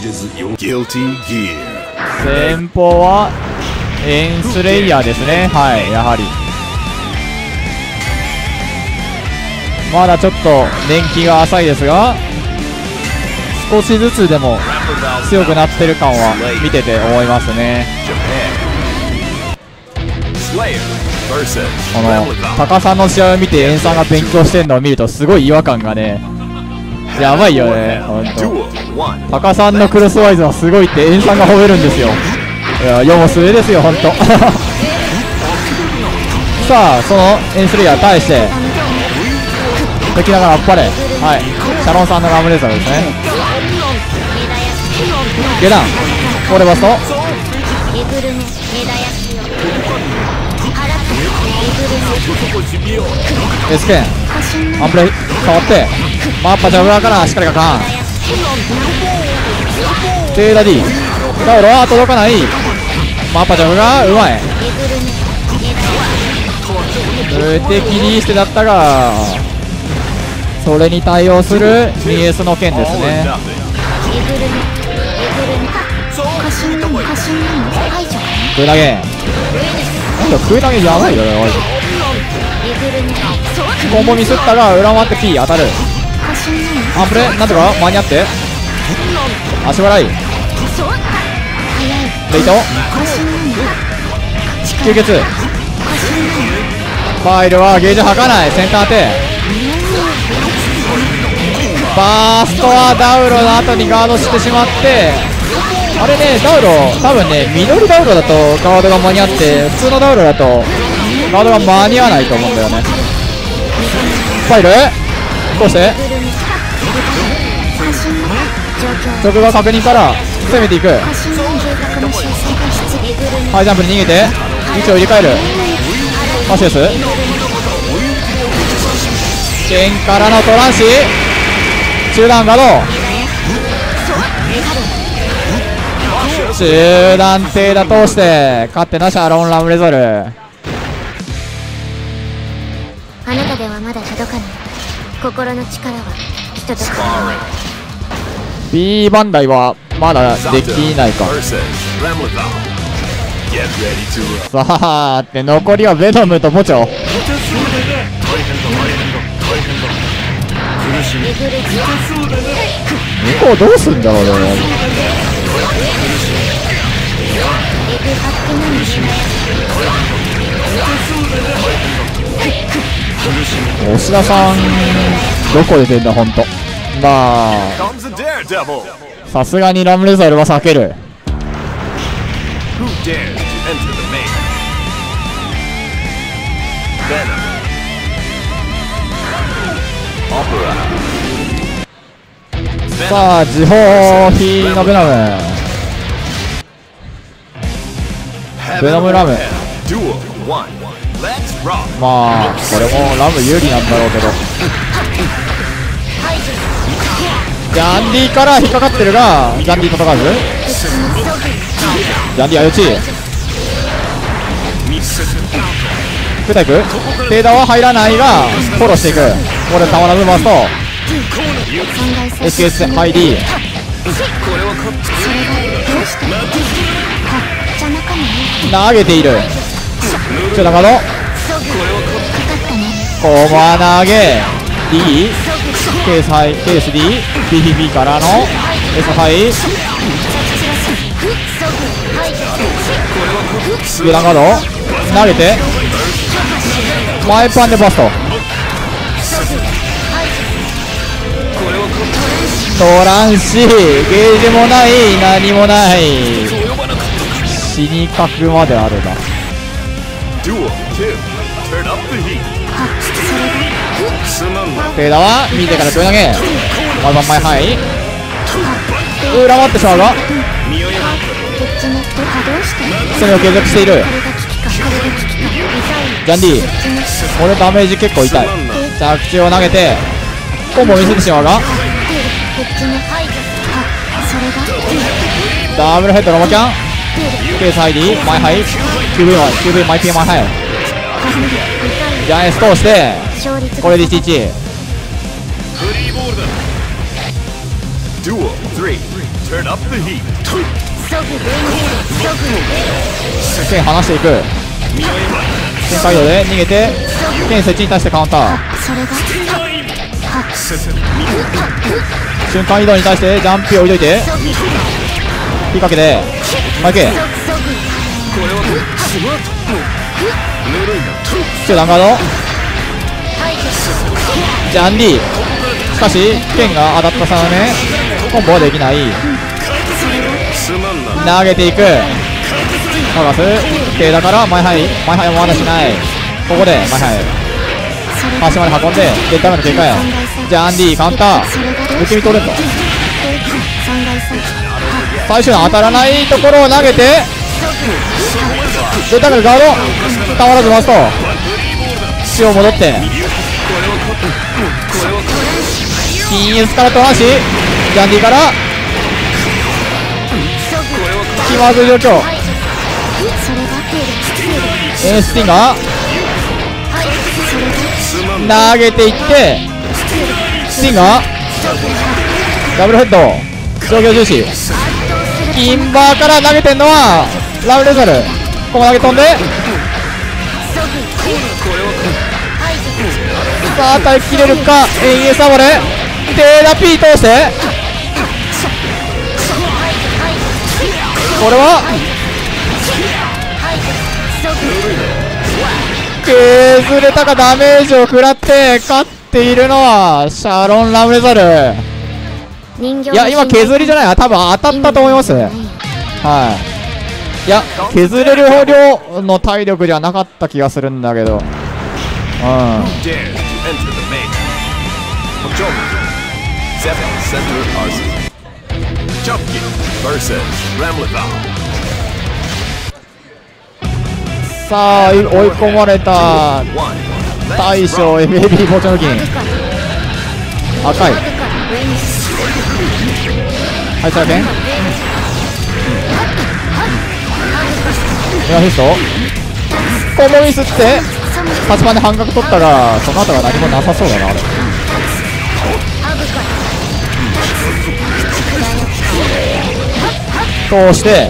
先方はエンスレイヤーですね。はい、やはりまだちょっと年季が浅いですが、少しずつでも強くなってる感は見てて思いますね。このタカさんの試合を見てエンさんが勉強してるのを見るとすごい違和感がね、やばいよね。ほんとタカさんのクロスワイズはすごいってエンさんが褒めるんですよ。いや世も末ですよほんとさあそのエンスレイヤー対して敵ながらあっぱれ、はい、シャロンさんのラムレーザーですね。下段これバストエスケンアンプレイ変わってマッパジャブラーからしっかりかかんテーダ D ダウロは届かない。マッパジャブがうまい。無敵リーステだったがそれに対応する 2S の剣ですね。食い投げなんだ食い投げやばいよね。コンボミスったが裏回って P 当たる。アンプレなんとか間に合って足払いレイト吸血ファイルはゲージ吐かない。センター当てバーストはダウロの後にガードしてしまって、あれねダウロ多分ね緑ダウロだとガードが間に合って普通のダウロだとガードが間に合わないと思うんだよね。ファイルどうして直後確認から攻めていく。ハイジャンプに逃げて位置を入れ替える。マシエス剣からのトランシ中段ガード中段手打通して勝ってなシャロンラムレゾル。 あなたではまだ届かない心の力は人と変わらない。 B バンダイはまだできないか。さあって残りはベノムとポチョ。向こうどうすんだろうね。押田さんどこ出てんだほんと。まあさすがにラムレザルは避ける。さあ時報ヒのベノムベノムラム、まあこれもラム有利なんだろうけどジャンディから引っかかってるがジャンディ届かず。ジャンディ相打ちクタイクテーダは入らないがフォローしていく。これたまらずバースト SKS ハイ D 投げている。中段ガードコマ投げ D ケースハイケース D BBB からの S ハイ中段ガード投げて前パンでバストトランシーゲージもない何もない死に角まであるな。テーダは見てから手を投げワンバン前ハイ裏回ってしまうがそれを継続している。ジャンディこれダメージ結構痛い。着地を投げてコンボを見せてしまうがダブルヘッドのモキャンケースハイディマイハイ QV マイピーマイハイジャイアンス通してこれで11 Turn up the heat. 剣離していく。剣回路で逃げて剣設置に対してカウンター。瞬間移動に対してジャンプを置いといて引っ掛けて巻け中段ガードジャンディ。しかし剣が当たったためコンボはできない。投げていくファガス手だから前ハイもまだしない。ここで前ハイ端まで運んでデッドダメの警戒。ジャンディカウンター受け身取れんの。最終当たらないところを投げてデッドダメのガードたまらず回すと血を戻って金エスからとなしジャンディから気まずい状況。エースティンが投げていってスティンがダブルヘッド状況重視。キンバーから投げてんのはラブレザル。ここ投げ飛んでさあ耐えきれるか。エンサボレデーダ P 通してこれは削れたか。ダメージを食らって勝っているのはシャロン・ラムレザル。いや今削りじゃない、多分当たったと思います。はい。いや削れる量の体力じゃなかった気がするんだけど。さあ追い込まれた大将 FAB 包丁の金赤いはいさらけんメガフィストコンボミスって8番で半角取ったがその後は何もなさそうだな。あれ通して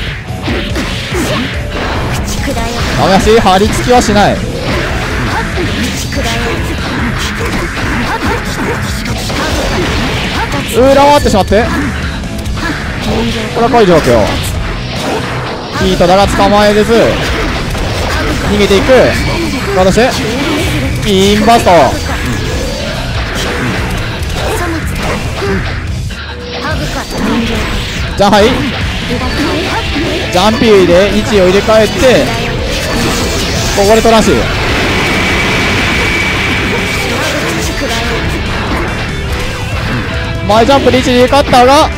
ダメだし張り付きはしない。裏回ってしまってこれはこういう状況。ヒートだが捕まえれず逃げていく。ガードしてインバーストジャンハイジャンピーで位置を入れ替えてここでトランシー前ジャンプで位置に入れ替わったが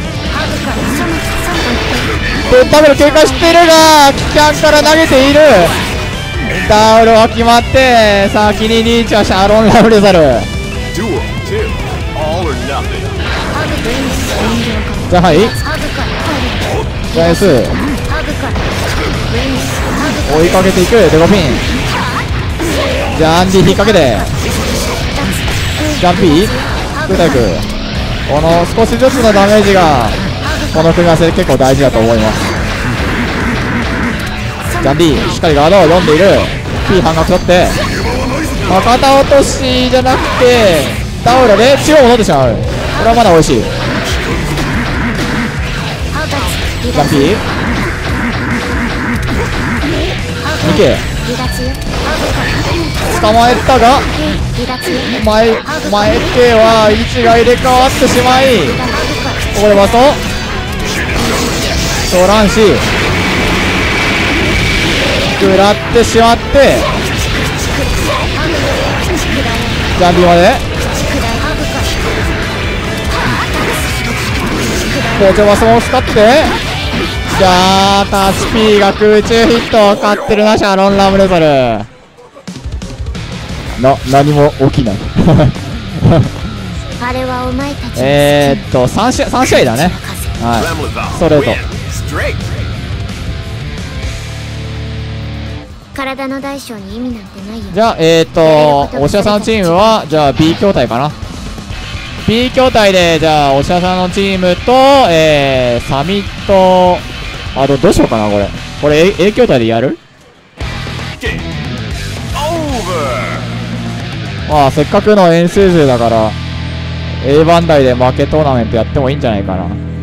ダブル警戒しているがキャンから投げている。ダウルは決まって先にリーチはシャロン・ラブレザル。じゃあはいジャイス追いかけていくデコピンジャンディ引っ掛けてジャンピークータイク。この少しずつのダメージがこの組み合わせで結構大事だと思います。ジャンディしっかりガードを読んでいる。 P 半角取って肩落としじゃなくてダウロで中央戻ってしまう。これはまだ美味しい。ジャンピー2系捕まえたが前系は位置が入れ替わってしまいここでバストトランシー食らってしまってジャンビーまで包丁バスも使ってじゃあタッチ P が空中ヒットを勝ってるなシャロン・ラムレザル。何も起きないあれはお前たち 3試合だね。はいストレート。 体の大小に意味なんてないよ。 じゃあおしゃさんチームはじゃあ B 筐体かな。 B 筐体で、じゃあ、おしゃさんのチームと、サミット、どうしようかな、これ。これ A 筐体でやる？まあ、せっかくの円数数だから、A 番台で負けトーナメントやってもいいんじゃないかな。